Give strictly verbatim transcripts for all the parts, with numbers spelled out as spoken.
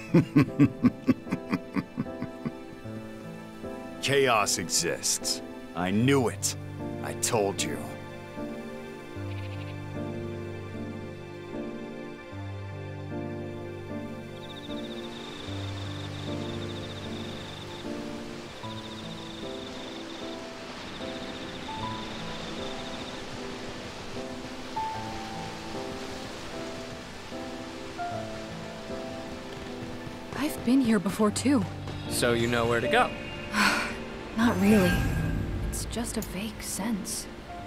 Chaos exists. I knew it. I told you. I've been here before too. So you know where to go? Not really. It's just a vague sense.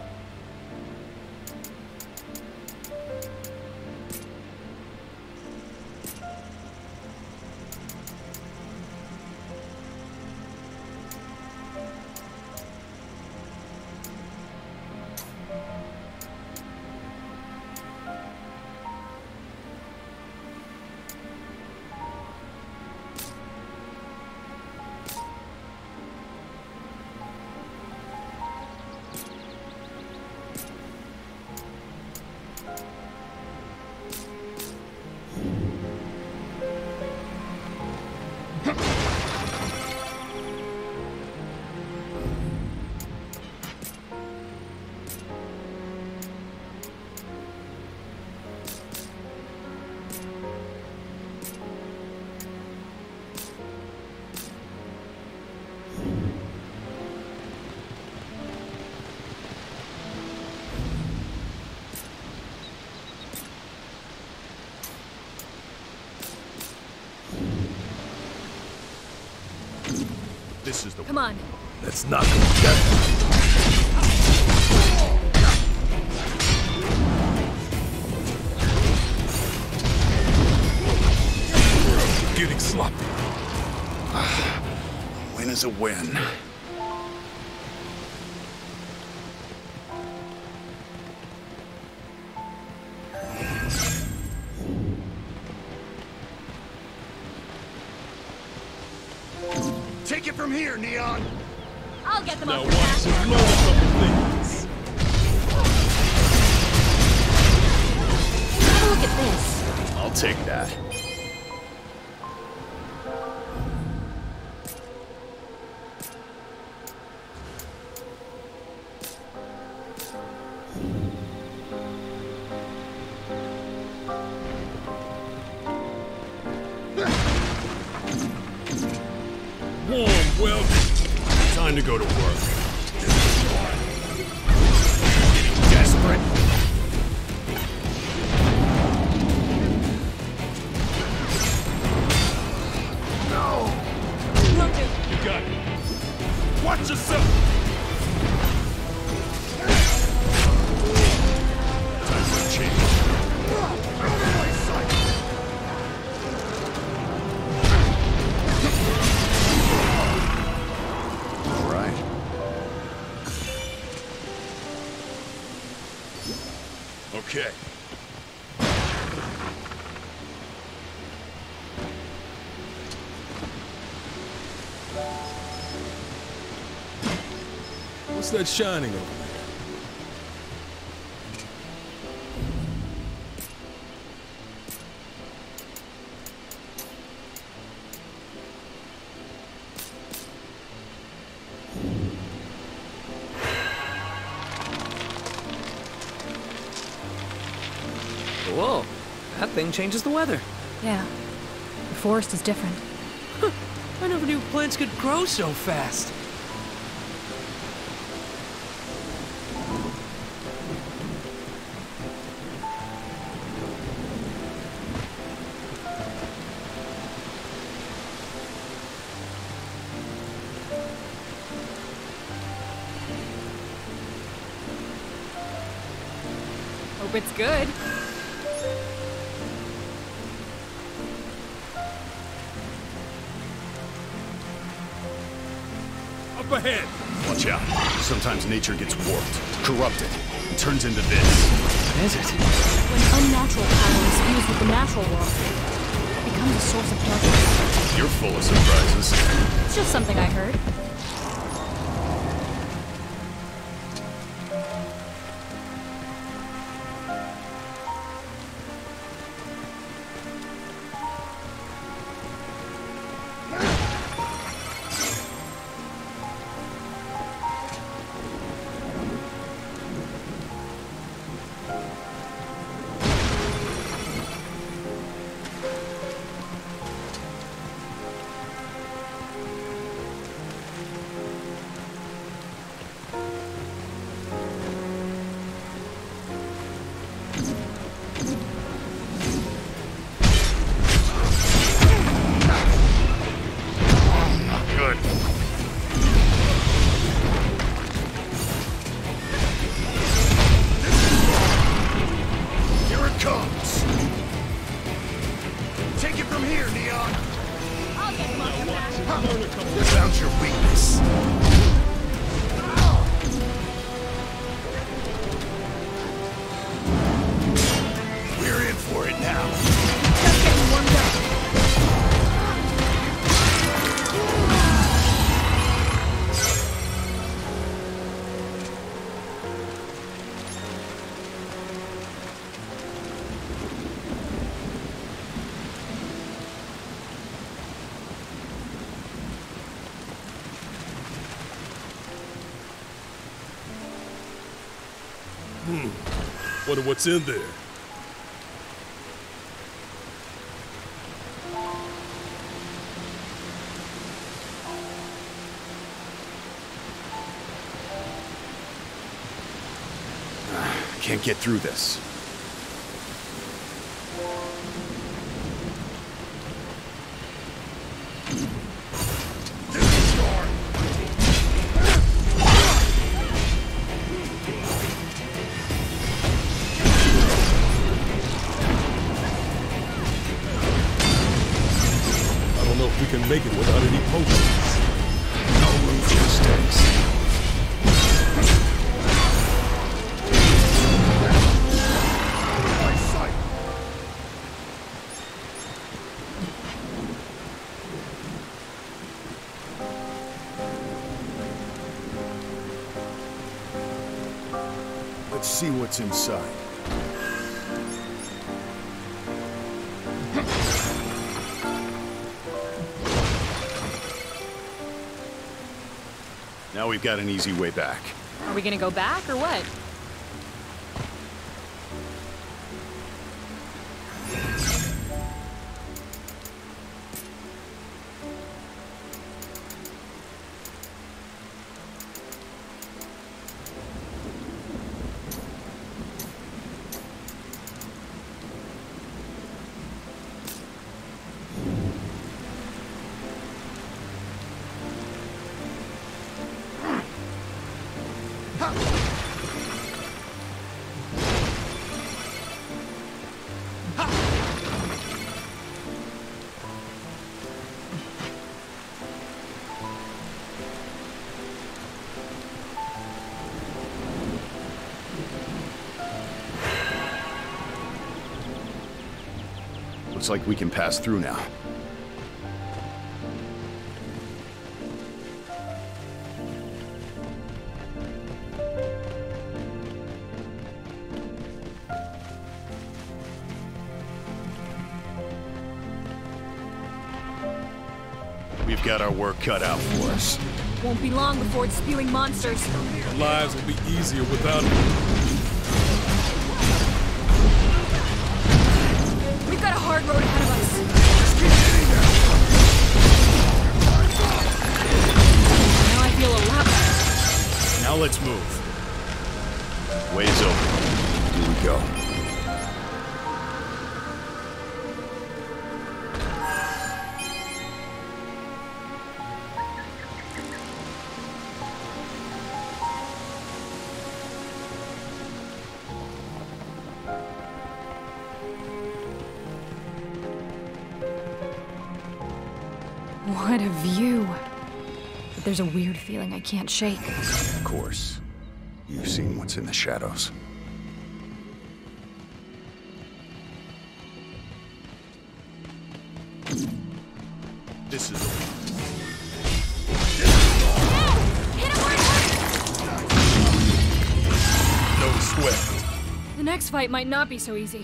This is the Come on. Let's knock him down. Getting sloppy. A win is a win. Take it from here, Neon! I'll get them Now off watch your back. some blow a couple things. Have a look at this. I'll take that. Warm welcome. Time to go to work. Getting desperate. No! Look at You got it. Watch yourself! Time for a change. Out of my sight! Right. Okay. What's that shining over there? Whoa, that thing changes the weather. Yeah. The forest is different. I never knew plants could grow so fast. Hope it's good. Up ahead! Watch out. Sometimes nature gets warped, corrupted, and turns into this. What is it? When unnatural power is fused with the natural world, it becomes a source of darkness. You're full of surprises. It's just something I heard. Hmm. Wonder what's in there. Can't get through this. I don't know if we can make it without any potions. No room for mistakes. Let's see what's inside. Now we've got an easy way back. Are we gonna go back or what? Looks like we can pass through now. We've got our work cut out for us. Won't be long before it's spewing monsters. Our lives will be easier without it. We've got a hard road ahead of us. Now I feel a lot better. Now let's move. Way's open. Here we go. What a view. But there's a weird feeling I can't shake. Of course. You've seen what's in the shadows. This is the no sweat. The next fight might not be so easy.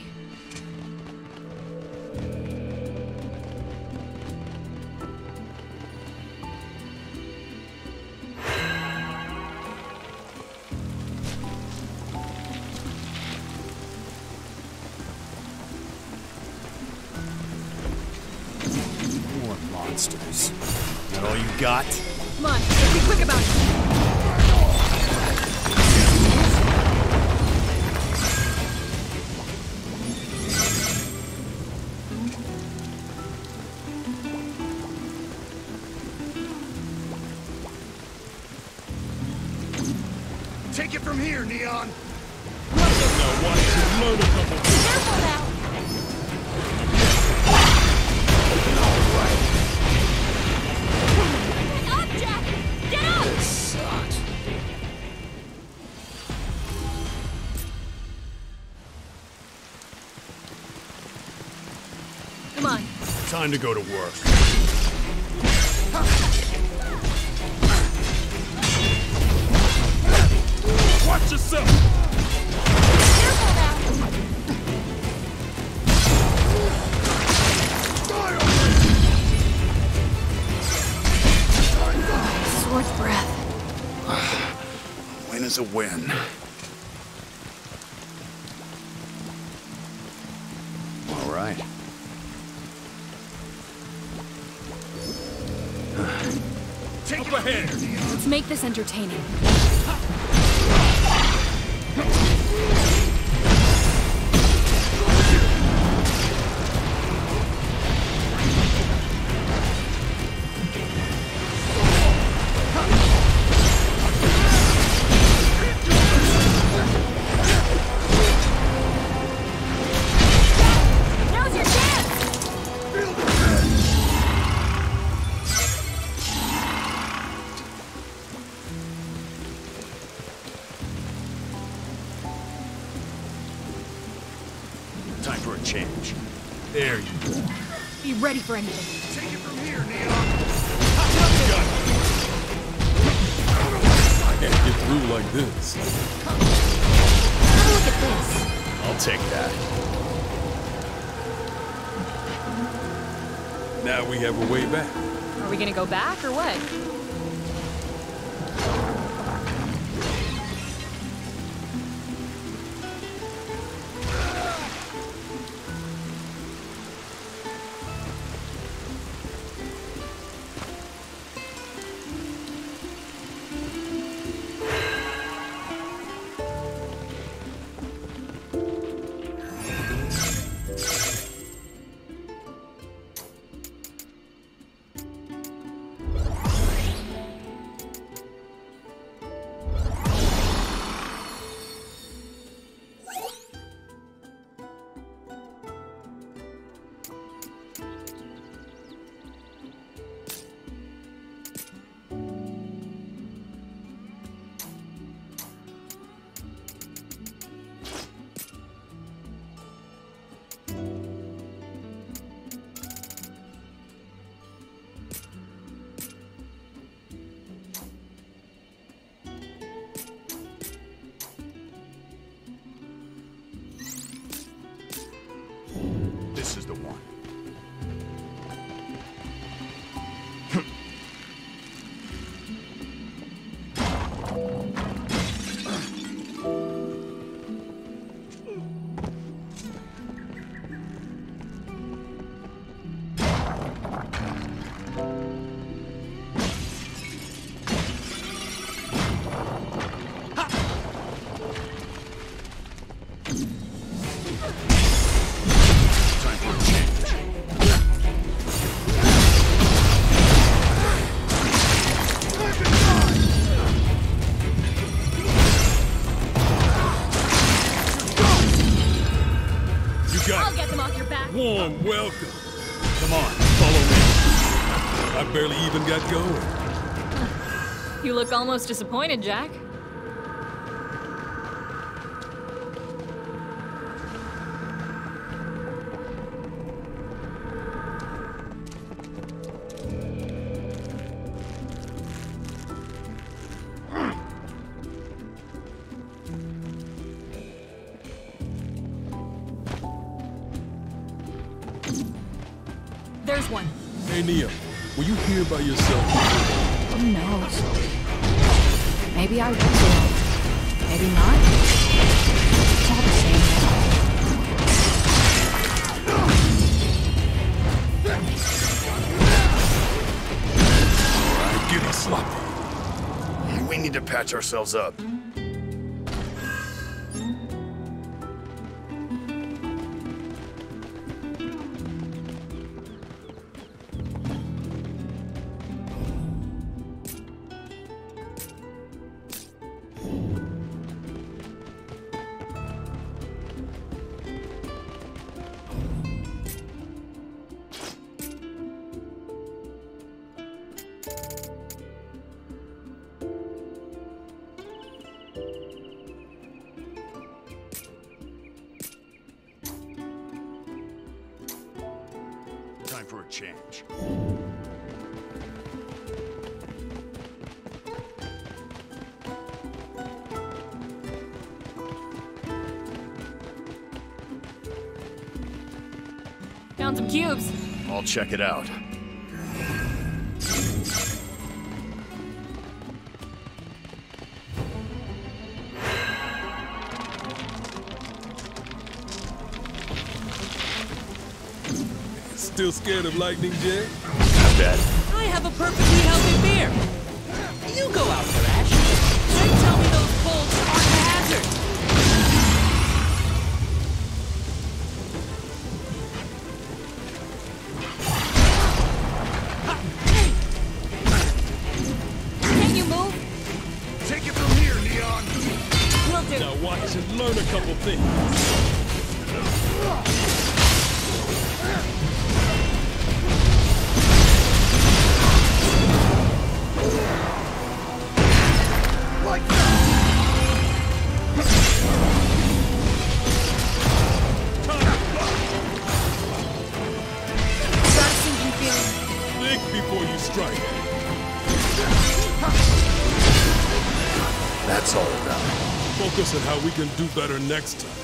More monsters. That all you got? Come on, let's be quick about it. Take it from here, Neon! Now watch you learn a couple things. Careful now! Get up, Jack! Get up! This sucks. Come on. Time to go to work. Watch yourself! Careful now! Sword's breath. Win is a win. ahead. Let's make this entertaining. Time for a change. There you go. Be ready for anything. Take it from here, Neon. I can't get through like this. Have a look at this. I'll take that. Now we have a way back. Are we gonna go back or what? This is the one. Warm welcome. Come on, follow me. I barely even got going. You look almost disappointed, Jack. There's one. Hey, Nia, were you here by yourself before? Who knows? Maybe I will. Maybe not. It's all the same now. Alright, getting sloppy. We need to patch ourselves up. Time for a change. Found some cubes. I'll check it out. Still scared of lightning, Jay? Not bad. I have a perfectly healthy beer. you go out there, Ash. Then tell me those bolts aren't a hazard. Can you move? Take it from here, Neon! Will do. Now watch and learn a couple things. Like that! Got a sinking feeling. Think before you strike. That's all about it. Focus on how we can do better next time.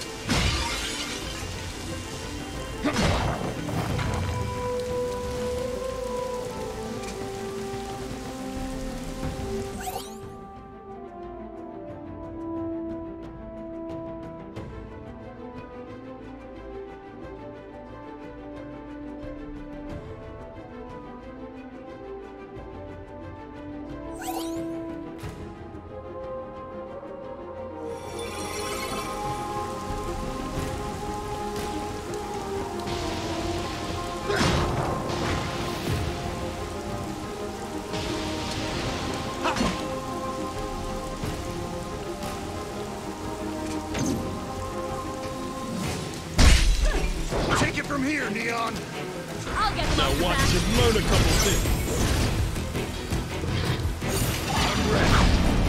Take it from here, Neon! I'll get them Now off your watch back. and learn a couple things. I'm ready.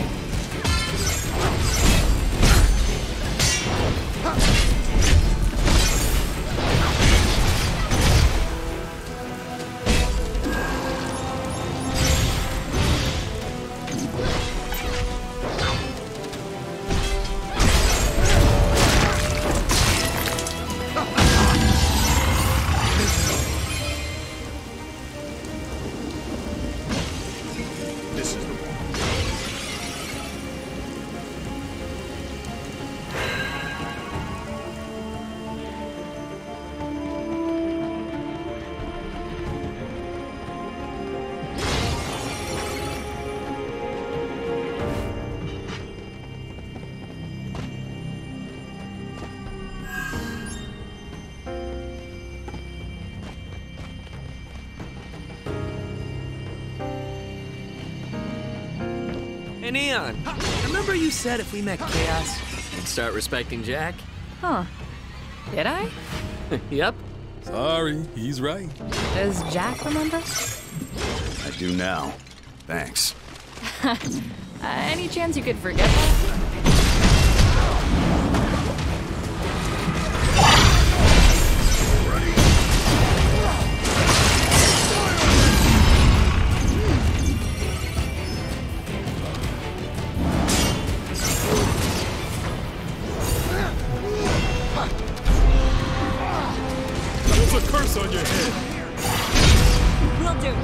This is the one. Hey, Neon, remember you said if we met Chaos, we'd start respecting Jack? Huh. Did I? Yep. Sorry, he's right. Does Jack remember? I do now. Thanks. Uh, any chance you could forget that? There's a curse on your head. Will do.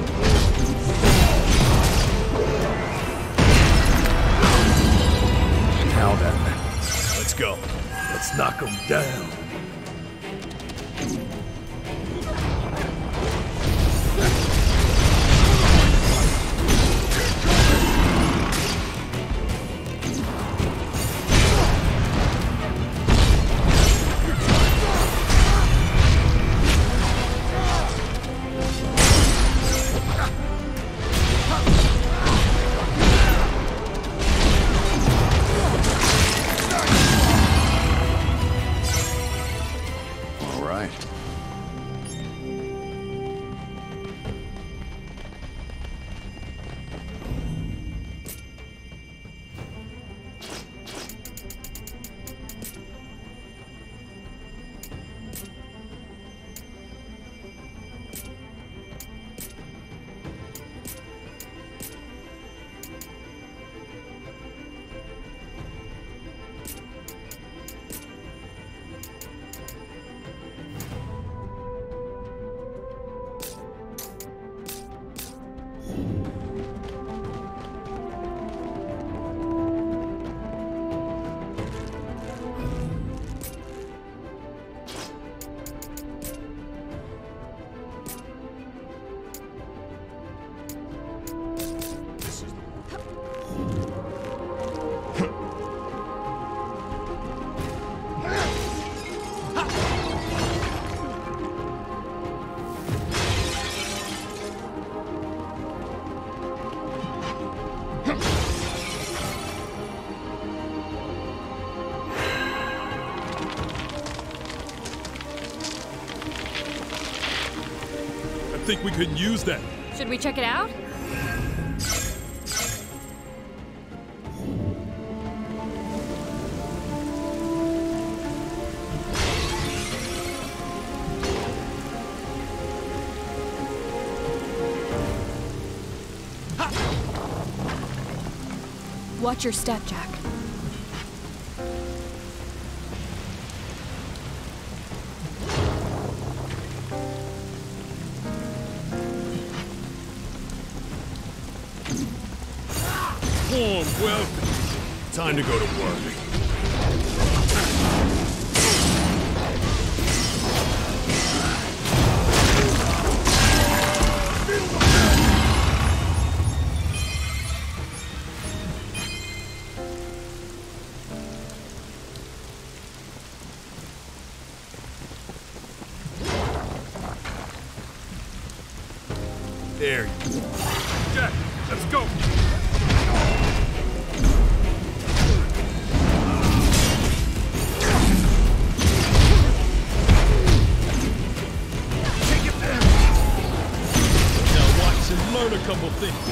Now then, let's go. Let's knock him down. think we could use that? Should we check it out? Watch your step, Jack. Warm welcome. Time to go to work. There you go. Jack, let's go. Take it back. Now watch and learn a couple things.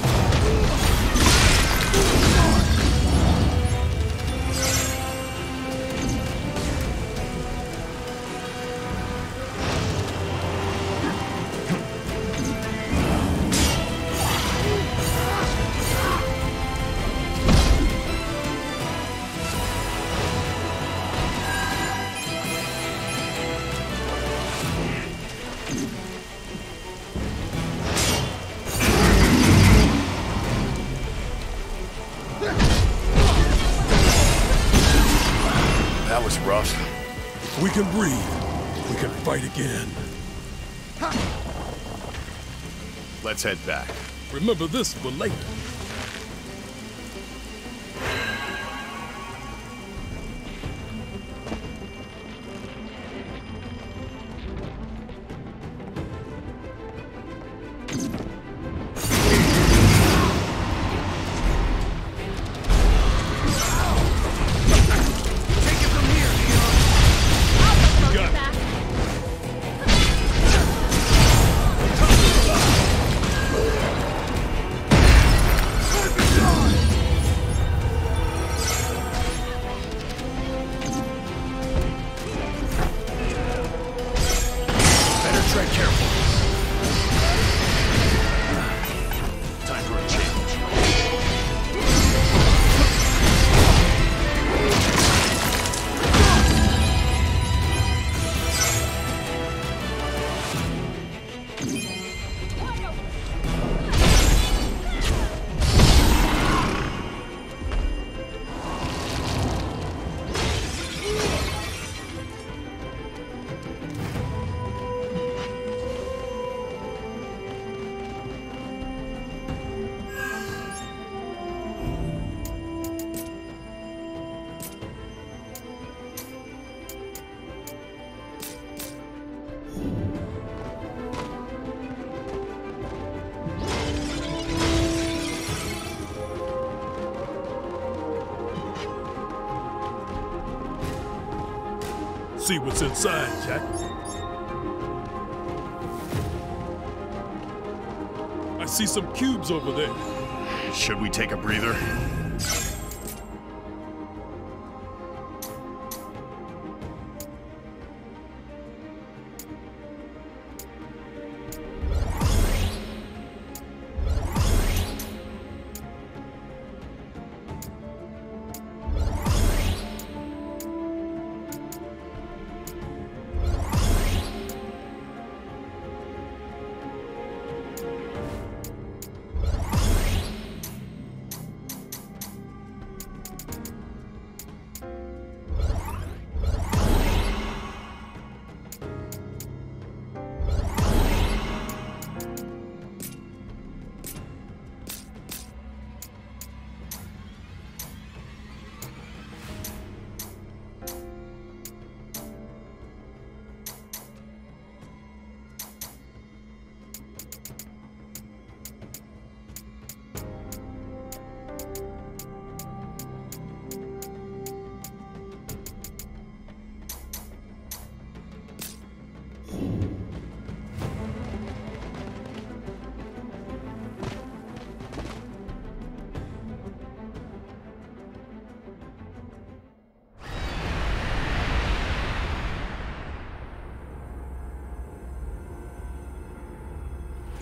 That was rough. If we can breathe, we can fight again. Let's head back. Remember this for later. Tread careful. Time for a change. See what's inside, Jack. I see some cubes over there. Should we take a breather?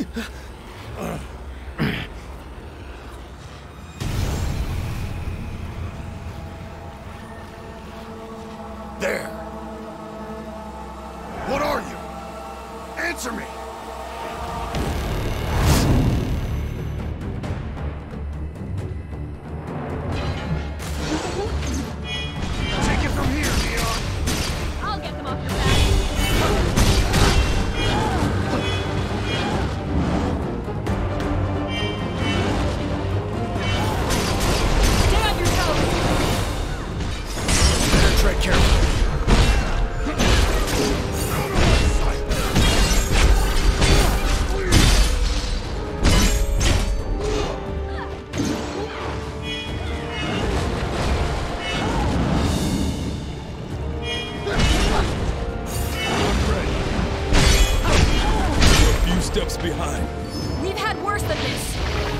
There. What are you? Answer me! Take it from here, Leon! I'll get them off your back. Stay on your toes! Better tread carefully. Steps behind. We've had worse than this.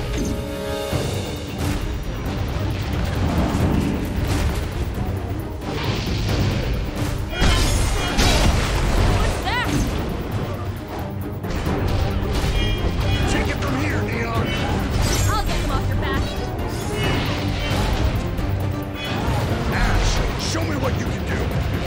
What's that? Take it from here, Neon! I'll get them off your back. Ash, show me what you can do!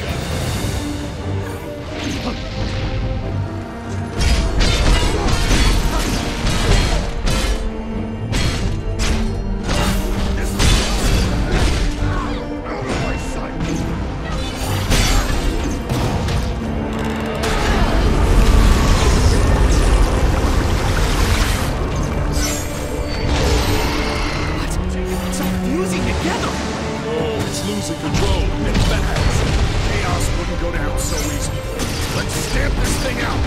Losing control and fast. Chaos wouldn't go down so easy. Let's stamp this thing out!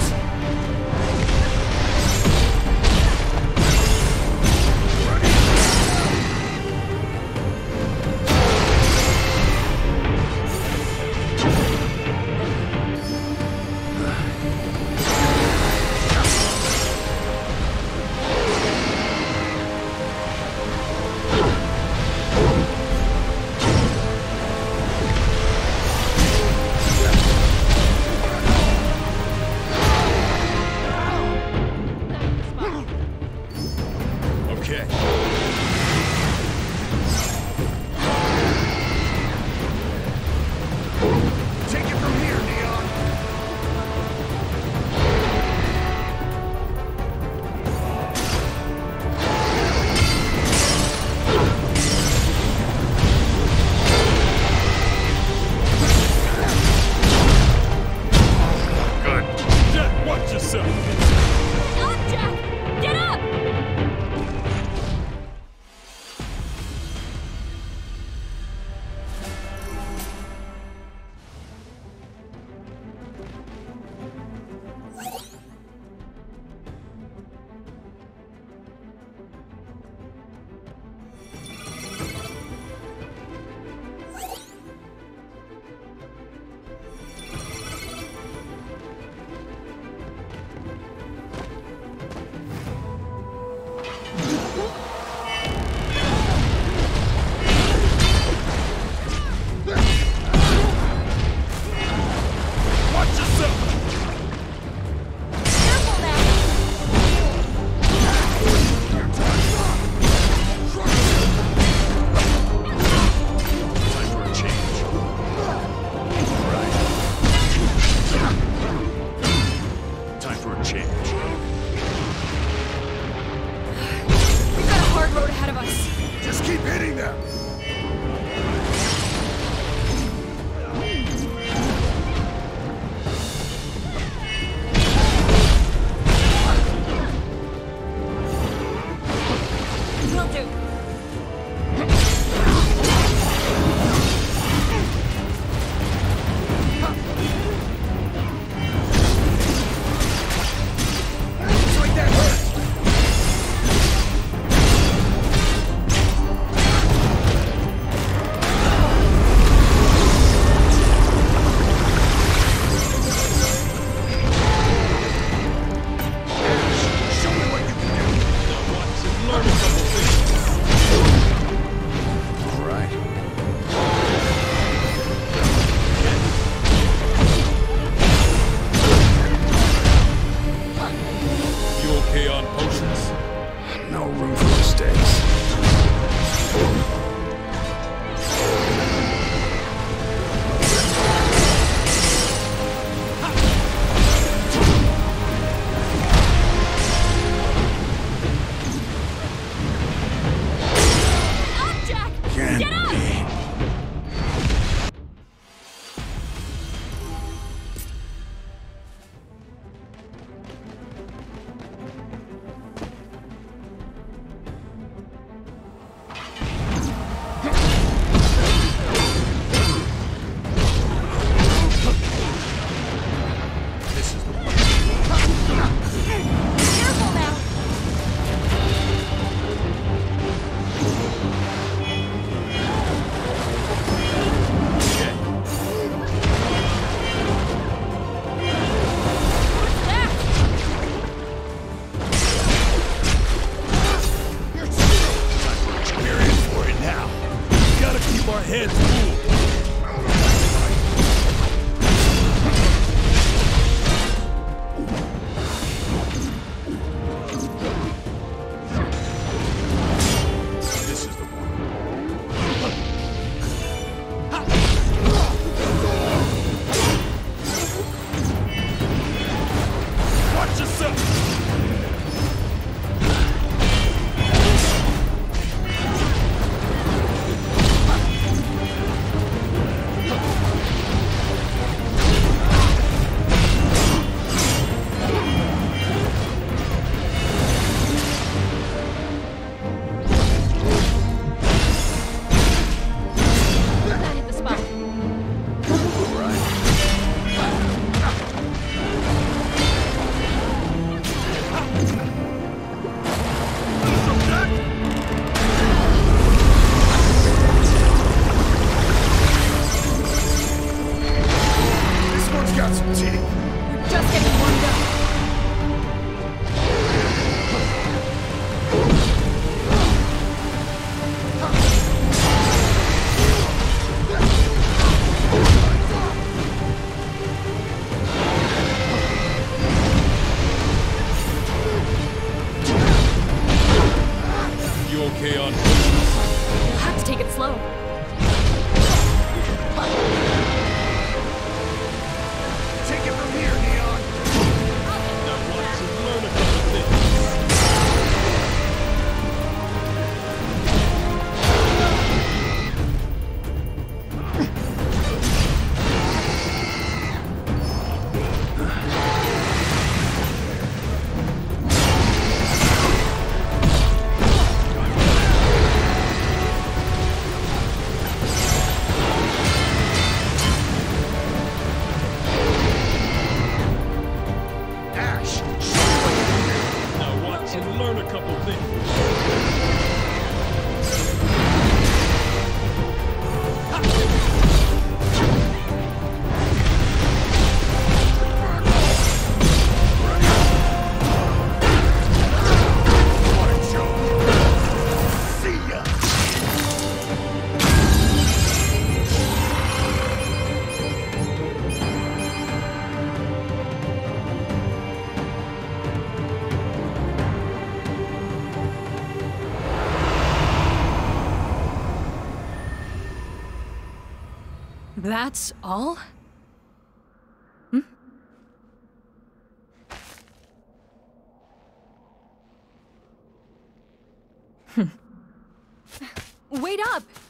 our heads cool. This is the one. Watch yourself! That hit the spot. This one's got some teeth. We're just getting warmed up. You okay on? We'll have to take it slow. Take it from here, Neon. Now watch and learn a couple things. Ash! Now watch and learn a couple things. What a joke! See ya! That's all? Hmm? Wait up!